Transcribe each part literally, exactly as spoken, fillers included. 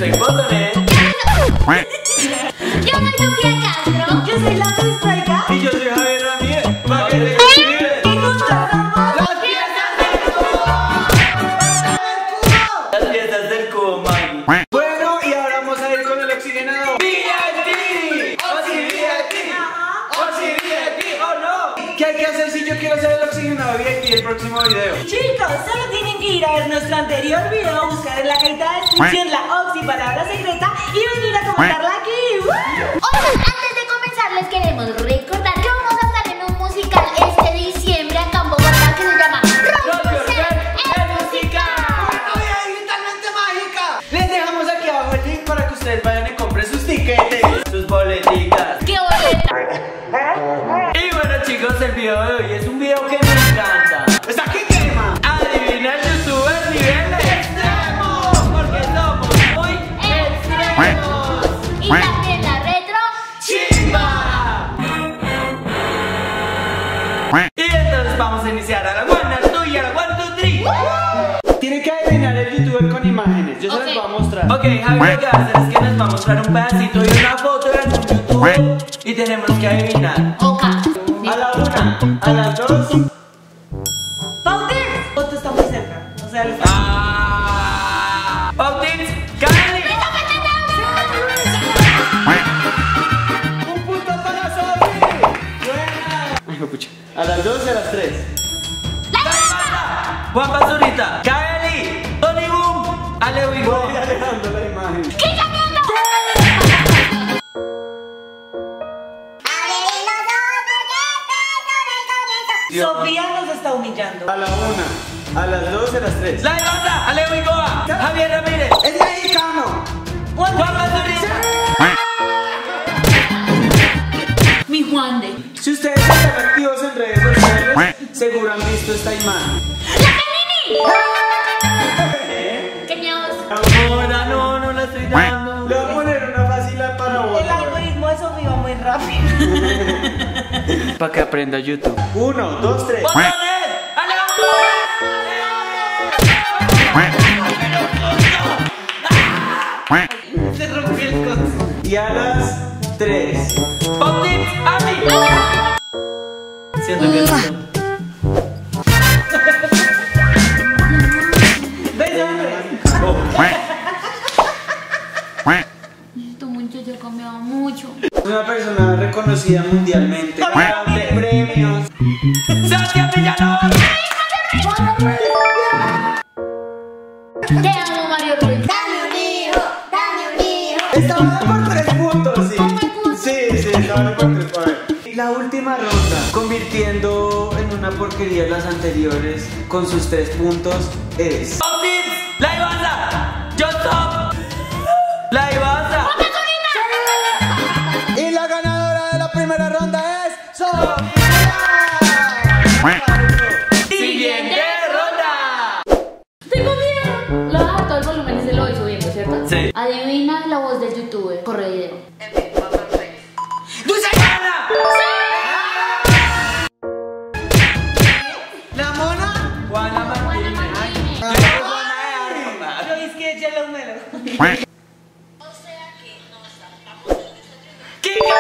soy Botonet. Yo soy Sofía Castro. Yo soy la Estrella. Y yo soy Javier Ramírez. ¿Para qué te escribes? Y nosotros somos ¡Las fiestas del cubo! Las fiestas del cubo, Maggie. Bueno, y ahora vamos a ir con el oxigenado V I P. O si V I P. O si V I P o no. ¿Qué hay que hacer si yo quiero hacer el oxigenado V I P el próximo video? Chicos, solo tienen que ir a ver nuestro anterior video, buscar en la cajita de descripción la oxi palabra secreta y venir a comentarla aquí. ¡Uh! Oigan, antes de comenzar les queremos recordar que vamos a estar en un musical este diciembre acá en Bogotá que se llama Romper el Musical. ¡Ay, totalmente mágica! Les dejamos aquí abajo el link para que ustedes vayan y compren sus tiquetes, sus boleticas. ¡Qué boleta! Y bueno, chicos, el video de hoy es un video que me encanta. ¿Está aquí quema? Adivina el youtuber nivel extremo, porque somos muy extremos. Y también la retro ¡Chimba! Y entonces vamos a iniciar a la one, a la two y a la one, two, three. Tienen que adivinar el youtuber con imágenes. Yo se Ok. las voy a mostrar. Ok, Javi, lo que va a hacer es que nos va a mostrar un pedacito y una foto de algún youtuber y tenemos que adivinar. Oca. A la una, a las dos. ¡Pauter! Otto está muy cerca. O sea, le ¡Ah! ¡Pautins! ¡Cali! ¡Un punto para Sofi! ¡Buena! Ay, pucha. A las dos y a las tres. Juan Pazurita, Kaeli, Tony Boom, Ale Wigo. Voy alejando la imagen. ¿Qué cambiando? Sofía nos está humillando. A la una, a las dos y a las tres. La Ibaza, Ale Wigoa, Javier Ramírez. ¡Es mexicano! Juan Juan Pazurita. Mi Juan de. Si ustedes están activos en redes sociales, seguro han visto esta imagen. ¡Qué miedos! Ahora no, no la estoy dando. Le voy a poner una fácil para vos. El algoritmo de Sofía va muy rápido. Para que aprenda YouTube. Uno, dos, tres. ¡Botonet! ¡Ale, Se rompió el coche. y a las tres. ¡Pautins! ¡Ami! Siento que no. Beso, hombre. Tu muchacho cambiaba mucho. Es una persona reconocida mundialmente. De premios. ¡Santia Villalobos! Te amo, Mario Ruiz. Dame un hijo, dame un hijo. Estaba por tres puntos, sí. ¿Cómo me puso? Sí, sí, estaba por tres. A ver. La última ronda, convirtiendo en una porquería las anteriores con sus tres puntos, es. ¡Pautins! ¡La Ibaza! ¡Yo Top! ¡La Ibaza! Y la ganadora de la primera ronda es Sofía. Siguiente ronda. Tengo miedo. Lo baja todo el volumen y se lo voy subiendo, ¿cierto? Sí. Adivina la voz del youtuber. Corre video. ¡Dulce Gana! ¿La mona? Juana Martínez. Martínez. Yo soy Juana de Arma. Yo es que Yellow Melo. ¡Kika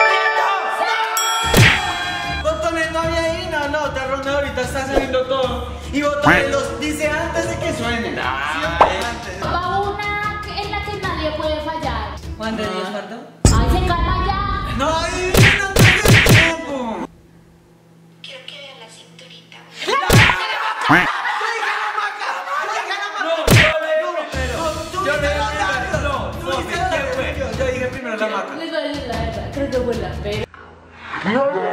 Nieto! Botones no había ahí, no, no, otra ronda ahorita está saliendo todo. Y Botones los dice antes de que suenen. Va una que- en la que nadie puede fallar. Juan de Dios, Pardo. Ay, se calma ya. No, ahí no tengo tiempo. Quiero que vean la cinturita. No, yo le primero. Yo le primero. No, Sofi, ¿quién fue? Yo, yo dije primero la maca. Les voy a decir la verdad. Creo que fue la pero. No, no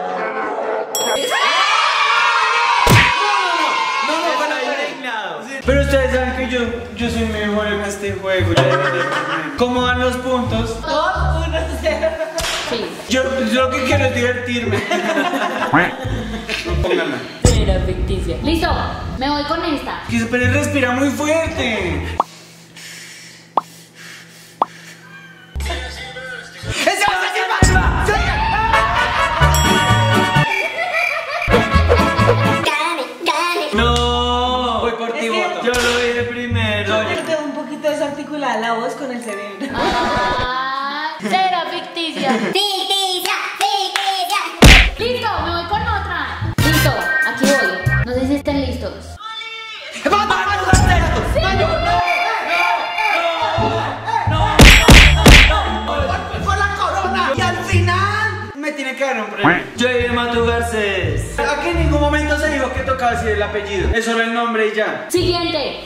fue la indignado. Pero ustedes saben que yo, yo soy mejor en este juego. Ya deben de saber. ¿Cómo van los puntos? dos, uno, cero. Sí. Yo, yo lo que quiero es divertirme. Pónganla. Era ficticia. Listo. Me voy con esta. Que pero respira muy fuerte. ¡Esa va a ser más! Gane, gane. No, voy por ti, Es que- voto. Yo lo dije primero. Yo tengo un poquito desarticulada la voz con el cerebro. Ah, será ficticia. Ficticia, ficticia. Listo, me voy con otra. Listo, aquí voy. No sé si estén listos. ¡Vamos, vamos, vamos! Sí. ¡No, no, no! ¡No! ¡Por la corona! Y al final me tiene que dar un premio. Jair Matu Garcés. Aquí en ningún momento se dijo que tocaba decir el apellido. Es solo el nombre y ya. Siguiente.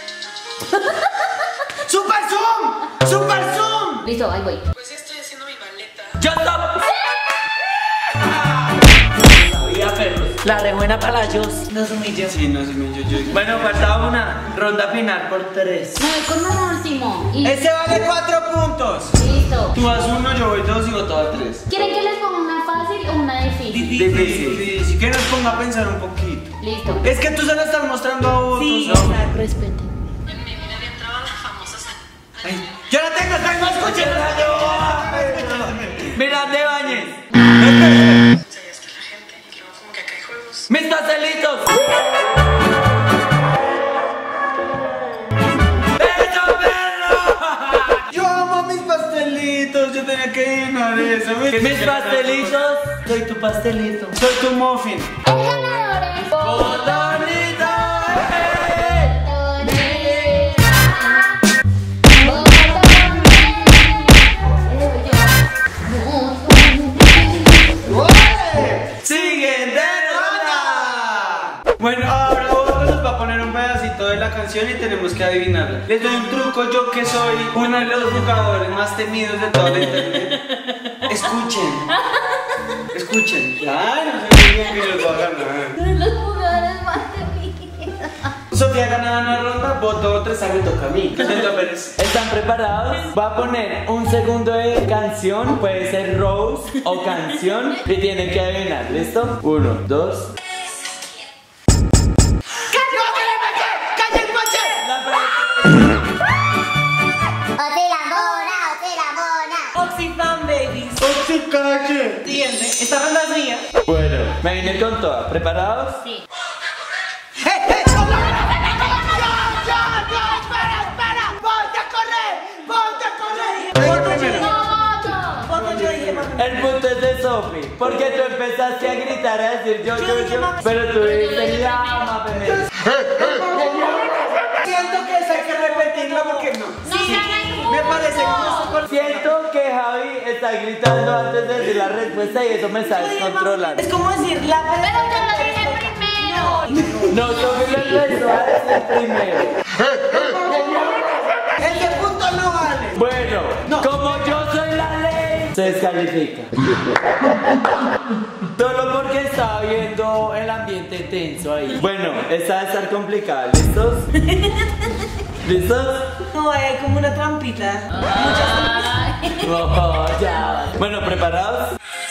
¡Super Zoom! ¡Super Zoom! Listo, ahí voy. Pues ya estoy haciendo mi maleta. ¡Ya está! Sabía, perros. La re buena para la Jos. Nos humilló. Sí, no se me yo, yo. Bueno, faltaba una ronda final por tres. Me voy con un último. Y... Este vale cuatro puntos. Listo. Tú das uno, yo voy dos y vos todas tres. ¿Quieren que les ponga una fácil o una difícil? Difícil. Difícil. Que nos ponga a pensar un poquito. Listo. Es que tú se la estás mostrando a otros. Sí, ¿no? exacto. Respeten. En mi vida había entrado a la famosa sala. Ay, yo la tengo, tengo, escuchen. Mira, de Bañez. Sabías que la gente y luego como que acá hay juegos. Mis pastelitos. ¡Eso, perro! Yo amo mis pastelitos, yo tenía que llenar eso. Mis pastelitos, soy tu pastelito. Soy tu muffin. El ganador es... ¡Botanito! ¡Siguiente ronda! Bueno, ahora Otto nos va a poner un pedacito de la canción y tenemos que adivinarla. Les doy un truco, yo que soy uno de los jugadores más temidos de toda la internet. Escuchen. Escuchen. Ya, no sé bien que los va a ganar. Los jugadores más temidos. Sofía ganaba una ronda, votó otra, esa me toca a mí. ¿Están preparados? Va a poner un segundo de canción, puede ser Rose o canción, y tienen que adivinar, ¿listo? Uno, dos. Oxyfam Babies. ¡Oxy, calle! Siguiente. Esta ronda es mía. Bueno, me vine con toda. ¿Preparados? Sí. ¡Eh, eh! ¡No, no, no, no, no, espera, espera! ¡Ponte a correr! ¡Ponte a correr! Voto yo dije- ¡Voto! voto yo dije más. El punto es de Sophie, porque tú empezaste a gritar, a decir yo, Yo yo, dije yo, mami. pero tú dices llama, bebé. Siento que eso hay que repetirlo porque no. No se hagan Me parece justo con... Siento que Javi está gritando antes de decir la respuesta y eso me está Yo dije, descontrolando. es como decir la Pero yo lo dije primero. No, Sophie lo empezó a decir primero. Ese punto no vale. Bueno, como yo soy la ley, se descalifica. Solo porque estaba viendo el ambiente tenso ahí. Bueno, esta va a estar complicada. ¿Listos? ¿Listos? No, hay como una trampita. Ay. No, ya. Bueno, ¿preparados?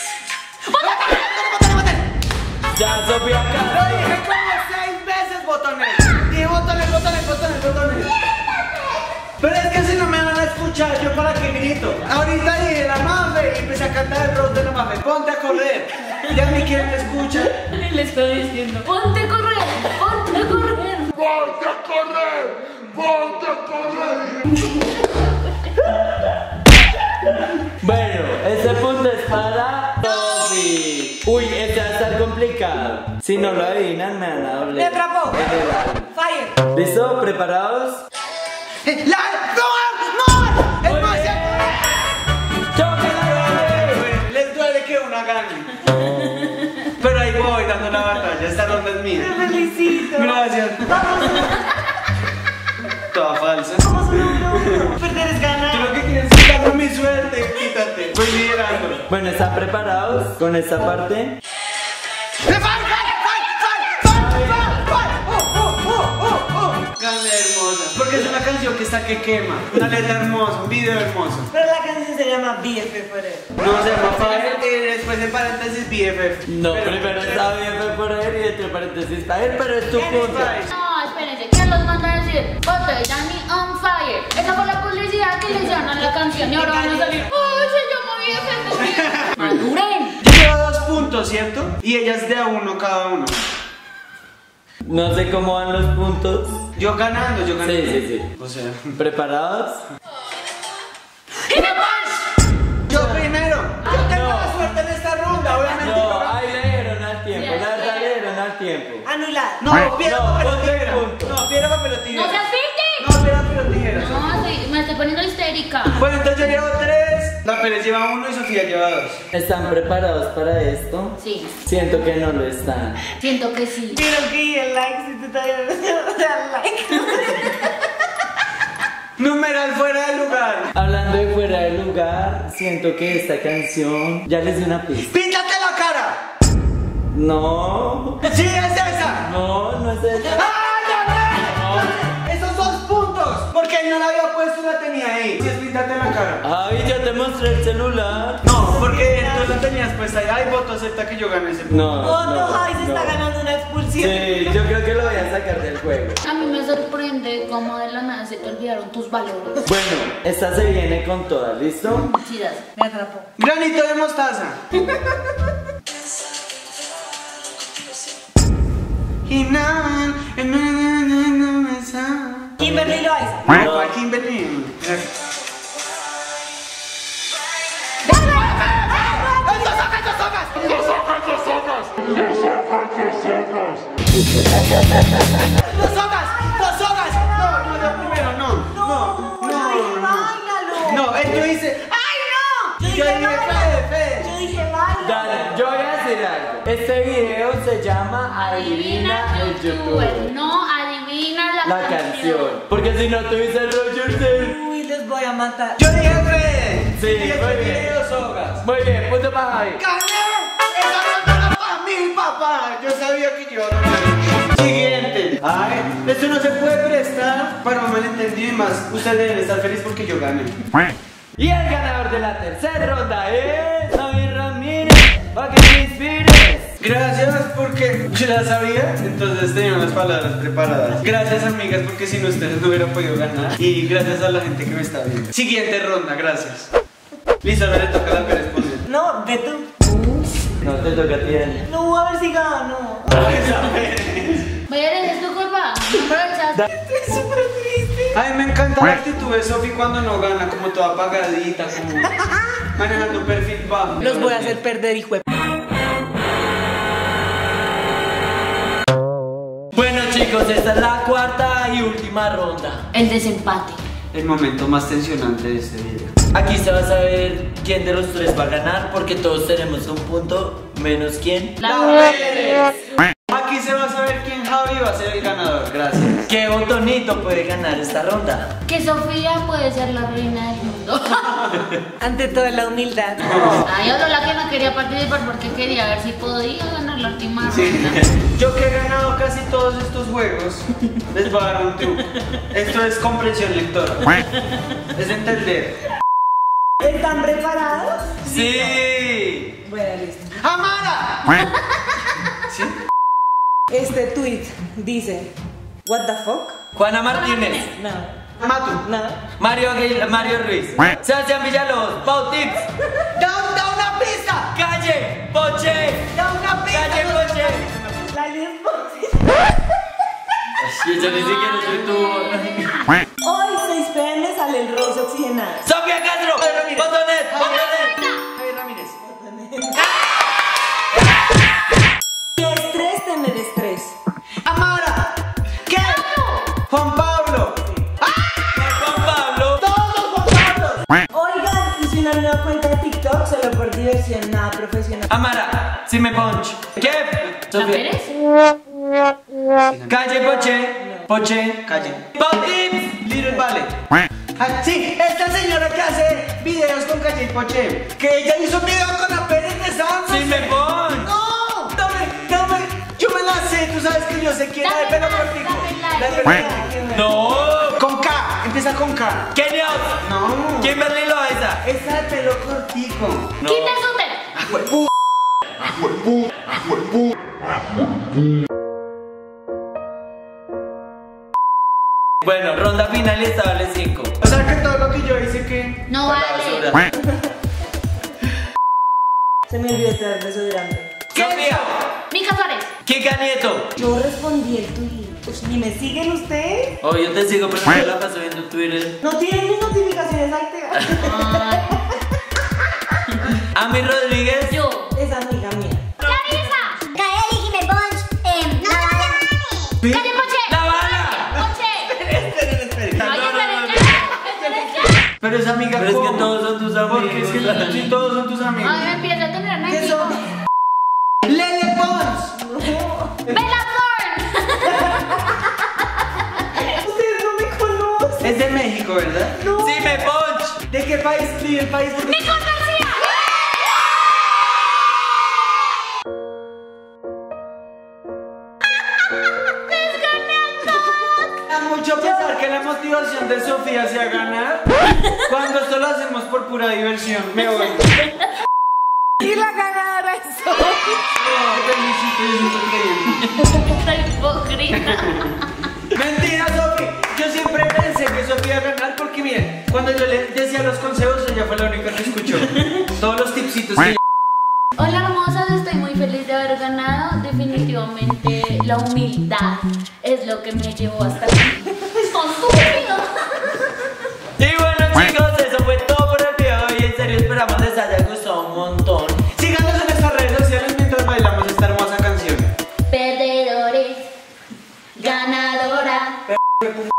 Ya, Sofía, Lo acá. dije como seis veces botones. Dije botones, botones, botones, botones. Pero es que si no me van a escuchar, ¿yo para qué grito? Ahorita dije la Mafe y empecé a cantar el rock de la Mafe. Ponte a correr. Ya ni quien me escucha. Le estoy diciendo. Ponte a correr. Ponte a correr. ¡Ponte a correr! ¡Ponte a correr! Bueno, este punto es para Sophie. Uy, este va a estar complicado. Si no lo adivinan, me van a doble. Me atrapó. Fire. ¿Listo? ¿Preparados? ¡La! ¡No! ¡No! ¡Es más! ¡Yo me la doble! Les duele que una gane. Pero ahí voy dando la batalla. Esta ronda es mía. Te felicito. Gracias. Vamos, Toda falsa. vamos uno, uno, uno. Perder es Tú ganar. lo que quieres es quitarme mi suerte. Quítate. Voy liderando. Bueno, ¿están preparados con esta parte? Gané hermosa. Porque es una canción que está que quema. Una letra hermosa, un video hermoso. Pero la canción se llama B F F Forever. No se llama Fire y después en paréntesis B F F. No, Pero- primero está bien fue por él y entre paréntesis está él, pero es tu ¿Quién es punto. Fire? No, espérense. ¿Quién los manda a decir? Bote, Danny on fire. Esa fue la publicidad que les dieron a la canción y ahora van a salir. ¡Ay, se llama B F F! ¡Maduren! Yo llevo dos puntos, ¿cierto? Y ellas de a uno cada uno. No sé cómo van los puntos. Yo ganando, yo ganando. Sí, sí, sí. O sea, ¿Preparados? juego. Anulada. No, piedra, No, papel o ponte tijera. punto. No, piedra, papel o tijera. ¡No seas ficti! No, piedra, papel o tijera. No, sí, me estoy poniendo histérica. Bueno, entonces yo llevo tres, la Pérez lleva uno y Sofía lleva dos. ¿Están preparados para esto? Sí, Siento que no lo están. siento que sí. Quiero que el like si tú todavía no te das like. Numeral fuera de lugar. Hablando de fuera de lugar, siento que esta canción ya les di una pista. ¡Píntate la cara! No, ¡Sí, es esa! no, no es esa. ¡Ah, ya ves! Esos dos puntos. Porque él no la había puesto y la tenía ahí. Sí, es píntate la cara. Ay, ya te mostré el celular. No, porque tú la tenías puesta ahí. Ay, voto acepta que yo gane ese punto. No, Otto no, Javi se está no. ganando una expulsión. Sí, yo creo que lo voy a sacar del juego. A mí me sorprende cómo de la nada se te olvidaron tus valores. Bueno, esta se viene con todas, ¿listo? Sí, das. Me atrapó. Granito de mostaza. Y nada, y nada, nada me sabe. Kimberly Loaiza. No, ¿cuál Kimberly? ¡Dos hogas! ¡Dos hogas! No, no, no, primero, no. No, no, yo dije no. báilalo. No, él tú dices, ¡ay, no! Yo Yo dije dije, báilalo. Fede, Fede. Yo dije báilalo. Dale, yo voy a decir algo. Este video se llama Adivina el YouTuber. No adivina la, La canción. Porque si no tú dices Roger Del. Uy, les voy a matar. Yo dije, Fede. Sí, Y el muy que bien. tiene dos hogas. Muy bien, punto para Javi. ¡Gané! ¡Esa no era para mí, papá! Yo sabía que yo iba a ganar. Siguiente. Ay, esto no se puede prestar para un malentendido y más. Ustedes deben estar felices porque yo gané. Y el ganador de la tercera ronda es David Ramírez. Para que te inspires. Gracias porque yo la sabía, entonces tenía las palabras preparadas. Gracias, amigas, porque si no ustedes no hubieran podido ganar. Y gracias a la gente que me está viendo. Siguiente ronda, gracias. Listo, ahora le toca a la Pérez poner. No, ve tú. No te toca a ti, Dani. No, a ver si gano. Vaya, es tu culpa. Aprovecha. Estoy súper triste. Ay, me encanta la actitud de Sofi cuando no gana, como toda apagadita, como manejando un perfil bajo. Los voy a hacer perder, hijo de... Bueno, chicos, esta es la cuarta y última ronda. El desempate. El momento más tensionante de este video. Aquí se va a saber quién de los tres va a ganar porque todos tenemos un punto menos quién. La Pérez. Aquí se va a saber quién Javi va a ser el ganador. Gracias. ¿Qué botonito puede ganar esta ronda? Que Sofía puede ser la reina del mundo. Ante toda la humildad. Ay, ahora la que no quería participar porque quería ver si podía ganar la última ronda. Sí. Yo que he ganado casi todos estos juegos, les voy a dar un truco. Esto es comprensión lectora. Es entender. ¿Están preparados? Sí. Bueno, listo. ¡Amara! ¿Sí? Este tweet dice: What the fuck? Juana Martínez. No, Matu. no. Mario Aguil- Mario Ruiz. Sebastián Villalobos. Pau Tips. ¡Da, da una pista! Calle. Poche. ¡Da una pista! Calle Poche. La lesbos. Yo ni siquiera soy tú. Hoy seis pe eme sale el Rose oxigenado. Sofía Castro. Botonet. Botonet. Javier Ramírez. Estrés, tener estrés. ¡Amara! ¿Qué? ¡Juan Pablo! Juan Pablo. ¡Todos los Juan Pablos! Oigan, hice una nueva cuenta de TikTok solo por diversión, nada profesional. Amara. Si me punch. ¿Qué? ¿La Sofía. Pérez? Calle Poche. Poche. Calle. Pau Tips. Little Valley. Ah, sí, esta señora que hace videos con Calle y Poche. Que ella hizo un video con la Pérez de Santos. Si me punch. ¡No! Dame, dame. Yo me la sé, tú sabes que yo sé quién es de pelo Dame cortico. like, La de dame pelo- No. Con K, empieza con K. Kenny Out. No. Kimberly Loaiza. Esta de pelo cortico. No. Quita súper. Bueno, ronda final y esta vale cinco. O sea que todo lo que yo hice que... No Para vale. basura. Se me olvidó traer desodorante. Sofía. Mica Suárez. Kika Nieto. Yo respondí el tweet. Pues, ¿ni me siguen ustedes? Oh, yo te sigo, pero yo la paso viendo Twitter. No tienen mis notificaciones activas. Ay, Ami Rodríguez. yo. Es amiga mía. Clarisa. Kaeli, Jimé Punch, eh, nada ¿Sí? ¡Calle Poche! ¡La bala! ¡Poche! Esperen, esperen. No, no, esperen, no, no. esperen, esperen. Pero es amiga. Pero es que ¿cómo? todos son tus amigos. Porque es que sí, todos son tus amigos. Ay, me empiezo a tener ¿Qué amigos. son? Lele Pons. ¡Bella Thorne! Ustedes no me conocen. Es de México, ¿verdad? No. ¡Sí, me punch! ¿De qué país? Sí, el país. Porque... ¡Nicole García! Da mucho pensar que la motivación de Sofía sea ganar cuando esto lo hacemos por pura diversión. Me voy. Y la ganadora es Sofi. Te felicito, yo siento creyente. Soy hipócrita. Mentira, Sofi. Yo siempre pensé que Sofía iba a ganar porque, miren, cuando yo le decía los consejos, ella fue la única que escuchó. Todos los tipsitos que Hola hermosas, estoy muy feliz de haber ganado. Definitivamente la humildad es lo que me llevó hasta aquí. Son estúpidos. Y bueno, chicos, eso fue todo por el video de hoy. En serio, esperamos les haya gustado un montón. síganos en nuestras redes sociales mientras bailamos esta hermosa canción. Perdedores, ganadora.